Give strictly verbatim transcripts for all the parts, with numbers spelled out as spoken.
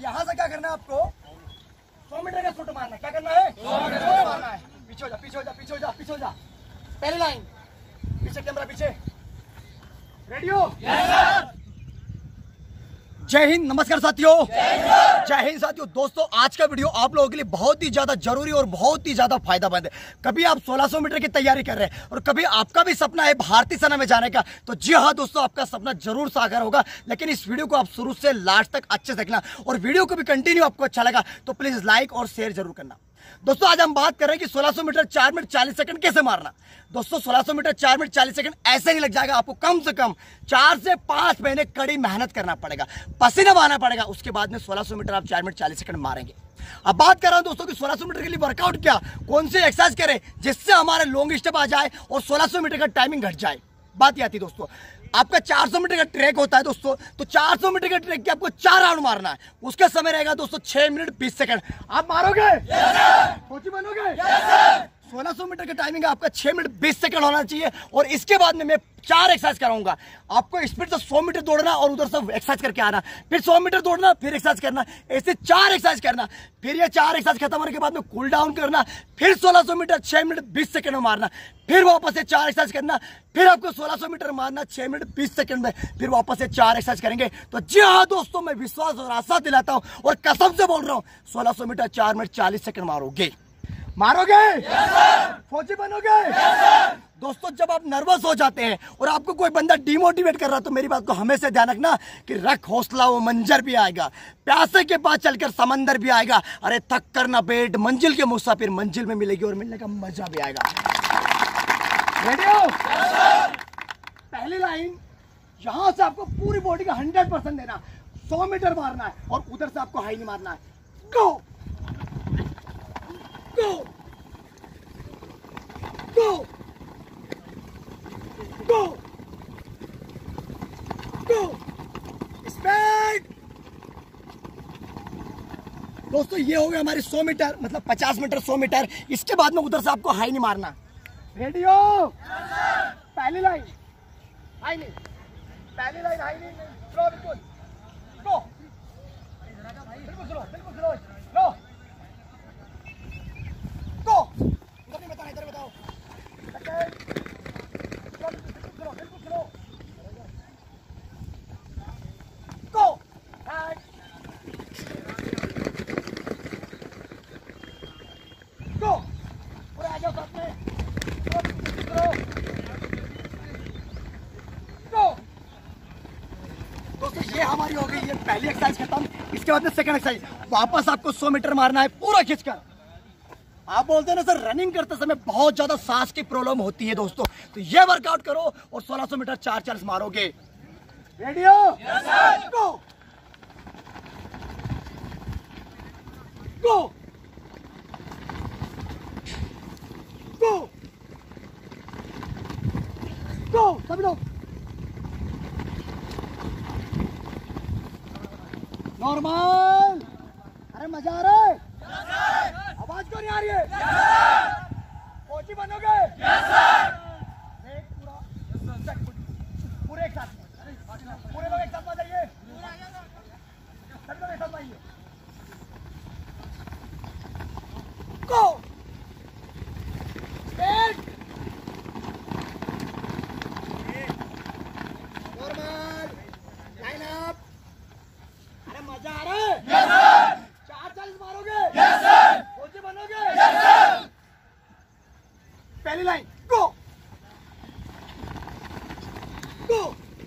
यहाँ से क्या करना है आपको? सौ मीटर का शूट मारना है। क्या करना है? सौ मीटर मारना है। पीछे हो जा, पीछे हो जा, पीछे हो जा, पीछे हो जा। पहली लाइन, पीछे कैमरा, पीछे। रेडी हो? Yes sir. जय हिंद, नमस्कार साथियों। जय हिंद साथियों। दोस्तों, आज का वीडियो आप लोगों के लिए बहुत ही ज्यादा जरूरी और बहुत ही ज्यादा फायदेमंद है। कभी आप सोलह सौ मीटर की तैयारी कर रहे हैं और कभी आपका भी सपना है भारतीय सेना में जाने का, तो जी हाँ दोस्तों, आपका सपना जरूर साकार होगा। लेकिन इस वीडियो को आप शुरू से लास्ट तक अच्छे से देखना और वीडियो को भी कंटिन्यू आपको अच्छा लगा तो प्लीज लाइक और शेयर जरूर करना। दोस्तों, आज हम बात कर रहे हैं कि सोलह सौ मीटर चार मिनट चालीस सेकंड कैसे मारना। दोस्तों, सोलह सौ मीटर चार मिनट चालीस सेकंड ऐसे नहीं लग जाएगा। आपको कम से कम चार से पांच महीने कड़ी मेहनत करना पड़ेगा, पसीना बहाना पड़ेगा। उसके बाद में सोलह सौ मीटर आप चार मिनट चालीस सेकंड मारेंगे। अब बात कर रहा हूं दोस्तों कि सोलह सौ मीटर के लिए वर्कआउट क्या, कौन सी एक्सरसाइज करें जिससे हमारे लॉन्ग स्टेप आ जाए और सोलह सौ मीटर का टाइमिंग घट जाए। बात ये आती है दोस्तों, आपका चार सौ मीटर का ट्रैक होता है दोस्तों, तो चार सौ मीटर का ट्रैक के आपको चार राउंड मारना है। उसका समय रहेगा दोस्तों छह मिनट बीस सेकंड। आप मारोगे? फौजी बनोगे? सोलह सौ मीटर का टाइमिंग आपका छह मिनट बीस सेकंड होना चाहिए। और इसके बाद में मैं चार एक्सरसाइज कराऊंगा। आपको स्पीड से सौ मीटर दौड़ना और उधर से एक्सरसाइज करके आना, फिर सौ मीटर दौड़ना, फिर एक्सरसाइज करना, ऐसे चार एक्सरसाइज करना। फिर ये चार एक्सरसाइज खत्म होने के बाद में कूल डाउन करना, फिर सोलह सौ मीटर छह मिनट बीस सेकंड में मारना, फिर वापस से चार एक्सरसाइज करना, फिर आपको सोलह सौ मीटर मारना छह मिनट बीस सेकंड में, फिर वापस से चार एक्सरसाइज करेंगे। तो जी हाँ दोस्तों, मैं विश्वास और आशा दिलाता हूं और कसम से बोल रहा हूं, सोलह सौ मीटर चार मिनट चालीस सेकंड मारोगे। मारोगे? yes, फौजी बनोगे? yes, दोस्तों, जब आप नर्वस हो जाते हैं और आपको कोई बंदा डिमोटिवेट कर रहा है तो मेरी बात को हमेशा ध्यान रखना कि रख हौसला, वो मंजर भी आएगा। प्यासे के पास चलकर समंदर भी आएगा। अरे थक कर ना बैठ, मंजिल के मुसाफिर मंजिल में मिलेगी और मिलने का मजा भी आएगा। रेडी हो? yes, पहली लाइन, यहां से आपको पूरी बॉडी का हंड्रेड परसेंट देना, सौ मीटर मारना है और उधर से आपको हाई नहीं मारना है। Go go go go go speed. दोस्तों, ये हो गया हमारी सौ मीटर, मतलब पचास मीटर सौ मीटर। इसके बाद में उधर से आपको हाई नहीं मारना। रेडी हो? पहली लाइन हाई नहीं, पहली लाइन हाई नहीं, स्लो, बिल्कुल स्लो, बिल्कुल स्लो, बिल्कुल स्लो, स्लो गो। इधर नहीं बताना, इधर बताओ। बिल्कुल बिल्कुल स्लो गो। गो, पूरे आ जाओ साथ में। गो। दोस्तों, ये हमारी हो गई ये पहली एक्सरसाइज खत्म। इसके बाद में सेकंड एक्सरसाइज, वापस आपको सौ मीटर मारना है पूरा खींचकर। आप बोलते हैं ना सर, रनिंग करते समय बहुत ज्यादा सांस की प्रॉब्लम होती है दोस्तों, तो ये वर्कआउट करो और सोलह सौ मीटर चार चालीस मारोगे। रेडी हो? Yes sir. गो गो गो गो, सभी लोग नॉर्मल। अरे मजा आ रहा है? आवाज क्यों नहीं आ रही है? फौजी बनोगे? पूरा पूरे एक साथ, पूरे लोग एक साथ आ जाइए, सभी लोग एक साथ आइए। Go normal line up. अरे मजा आ रहा है? चार चालीस मारोगे? फौजी बनोगे? पहली लाइन गो गो,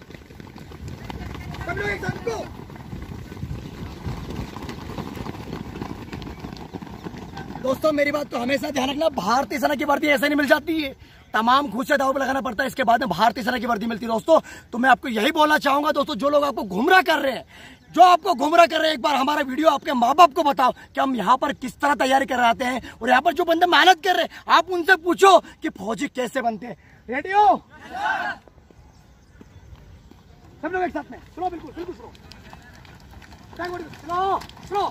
सब लोग एक साथ गो। दोस्तों, मेरी बात को हमेशा ध्यान रखना, भारतीय सेना की वर्दी ऐसे नहीं मिल जाती है, तमाम घूसे दाव पे लगाना पड़ता है, इसके बाद में भारतीय सेना की वर्दी मिलती है। दोस्तों, तो मैं आपको यही बोलना चाहूंगा दोस्तों, जो लोग आपको गुमराह कर रहे हैं, जो आपको गुमराह कर रहे हैं, एक बार हमारा वीडियो आपके माँ बाप को बताओ कि हम यहाँ पर किस तरह तैयारी कर आते हैं। और यहाँ पर जो बंदे मेहनत कर रहे हैं, आप उनसे पूछो कि फौजी कैसे बनते हैं। रेडी हो? सब लोग एक साथ में स्लो, बिल्कुल बिल्कुल स्लो, स्लो स्लो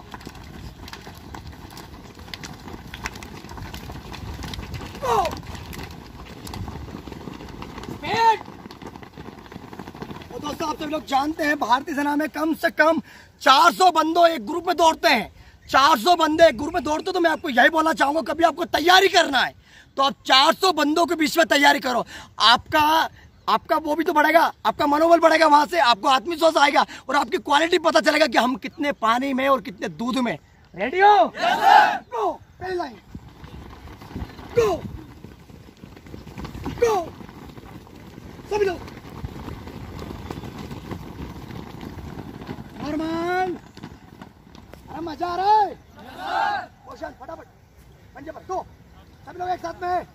गो। और दोस्तों, आप सभी लोग जानते हैं भारतीय सेना में कम से कम चार सौ बंदों एक ग्रुप में दौड़ते हैं। चार सौ बंदे एक ग्रुप में दौड़ते, तो मैं आपको यही बोलना चाहूंगा, कभी आपको तैयारी करना है तो आप चार सौ बंदों के बीच में तैयारी करो। आपका आपका वो भी तो बढ़ेगा, आपका मनोबल बढ़ेगा, वहां से आपको आत्मविश्वास आएगा और आपकी क्वालिटी पता चलेगा कि हम कितने पानी में और कितने दूध में। रेडी हो? गो, पहली लाइन, गो गो, सभी लोग नॉर्मल। अरे मजा आ रहा है, क्वेश्चन फटाफट पंजे पर दो, सभी लोग एक साथ में।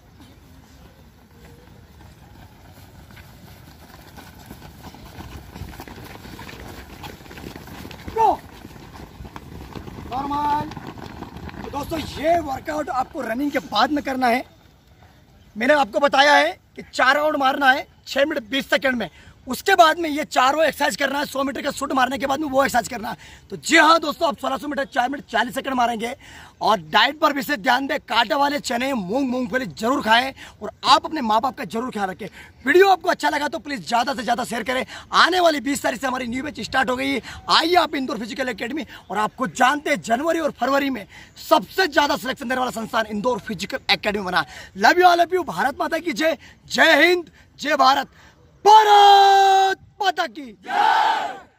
Go, normal. तो दोस्तों ये वर्कआउट आपको रनिंग के बाद में करना है। मैंने आपको बताया है कि चार राउंड मारना है छह मिनट बीस सेकंड में, उसके बाद में ये चारों एक्सरसाइज करना है। सौ मीटर का शूट मारने के बाद में वो एक्सरसाइज करना है। तो जी हाँ दोस्तों, आप सोलह सौ मीटर चार मिनट चालीस सेकंड मारेंगे। और डाइट पर भी से ध्यान दें, कांटे वाले चने, मूंग मूंगफली जरूर खाएं और आप अपने माँ बाप का जरूर ख्याल रखें। वीडियो आपको अच्छा लगा तो प्लीज ज्यादा से ज्यादा शेयर करें। आने वाली बीस तारीख से हमारी न्यू बैच स्टार्ट हो गई है। आइए आप इंदौर फिजिकल एकेडमी, और आपको जानते हैं जनवरी और फरवरी में सबसे ज्यादा सिलेक्शन देने वाला संस्थान इंदौर फिजिकल एकेडमी बना। Love you all of you. Bharat माता की जय। जय हिंद, जय भारत, भारत माता की जय।